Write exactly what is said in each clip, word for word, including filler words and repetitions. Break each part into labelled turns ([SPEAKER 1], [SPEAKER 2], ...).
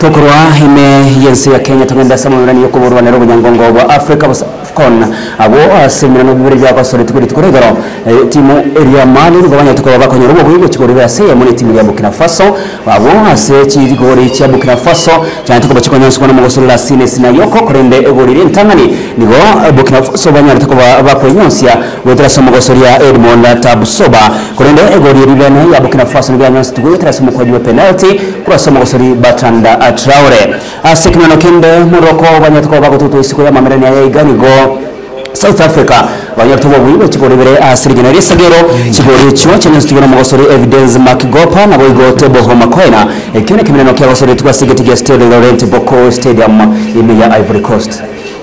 [SPEAKER 1] Tokurwa ime yensi ya Kenya tugenda samurani yo kuburwa nero bunyangongo wa Africa Afcon abo asimira no bibiri bya basore tukuri tukuregero timu area mali rugabanya tukoba bakonyera ubu bwigo kigori ya seye muri timu ya Burkina Faso abo ase kigori cya Burkina Faso cyane tukoba kikonyonswa no mugosoro la sine sinayoko kurende egorire ntangani nigo Burkina Faso banyara tukoba bakonyonsya wetera somogosoro ya Edmond Tabusoba kurende egorire ribana ya Burkina Faso nganyonsi tugoyetera somokwaji wa penalty kura somogosoro Batanda Traore asikina no kende Morocco banyatuko bagotutu isiko ya mamerani ya iganigo South Africa banyatuko bwibo kigorebere asirigena risagero kigore cyo cyane tubona mu gosore Evidence Makigopa na boygo Tebo Homa Koina ekene kimena kya gosore twasige tige Stade Laurent Boko Stadium ime ya Ivory Coast.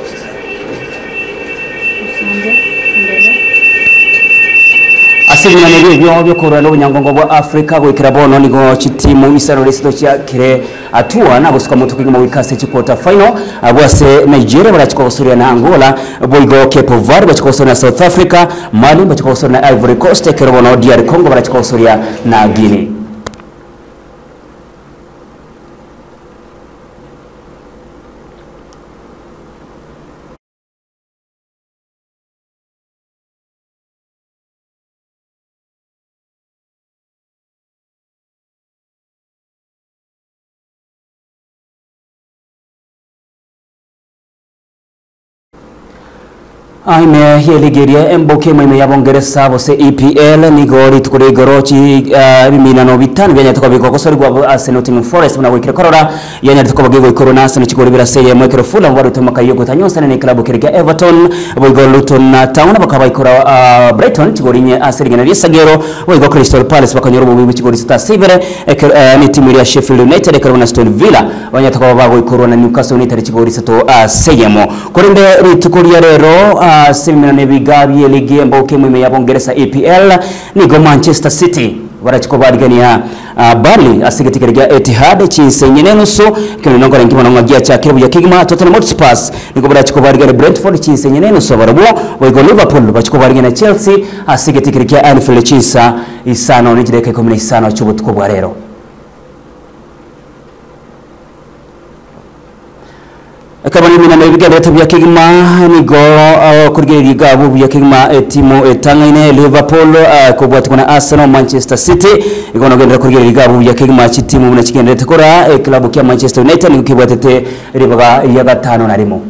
[SPEAKER 1] Asirina nebe byo byo korana n'ubunyangongo bwa Africa gwekera bono nigo chitimu isano resito cya kire atua na gusuka mutukiga mu wikase ci quarter final abose Nigeria barachikosura na Angola boygo Cape Verde bachikosura na South Africa Mali bachikosura na Ivory Coast ekero bono D R Congo barachikosura na Guinea. Aime hie Nigeria emboke mwime ya Bongereza bose E P L nigori tukure gorochi bimina no bitanu byanya tukabiko kosori gwa Arsenal Team Forest na wikira korora yanya tukabagego ikorona Arsenal chikori biraseye mwekero fula ngwaro tumaka yogo tanyosa ne club kirega Everton boygo Luton na Town bakaba ikora Brighton chigori nye Arsenal na Risagero boygo Crystal Palace bakanyoro mu bibi chigori Star Silver ni timu ya Sheffield United ekero na Aston Villa banya tukabago ikorona Newcastle United chigori sato aseyemo korinde ritukuri ya rero semina nebigabi ligi mboke mwime ya Bongereza E P L nigo Manchester City barachiko barigania uh, Burnley asigetikirega Etihad chinsenye nusu kino nongora ngima nongagia cha kibu ya Kigma Tottenham Hotspur nigo barachiko barigania Brentford chinsenye nusu barabo boygo Liverpool bachiko barigania Chelsea asigetikirega Anfield chinsa isano nijireke komine isano chubutko bwarero. Kabani mina nabiga leta bya Kigma nigo kurigeri gabo bya Kigma timu etangine Liverpool ko bwatiko na Arsenal Manchester City igono gendera kurigeri gabo bya Kigma chitimu muna chigendera tekora club kya Manchester United nigo kibwatete ribaga ya gatano na rimo.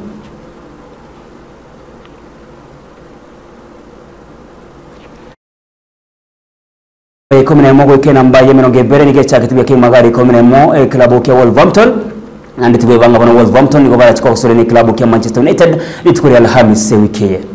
[SPEAKER 1] Komine mo gwekena mbaye menonge bere nige chakiti bya Kigma gari komine mo club kya Wolverhampton and it will banga Wolverhampton nigo bara chiko sore ni club kya Manchester United itukuri Alhamisi wiki.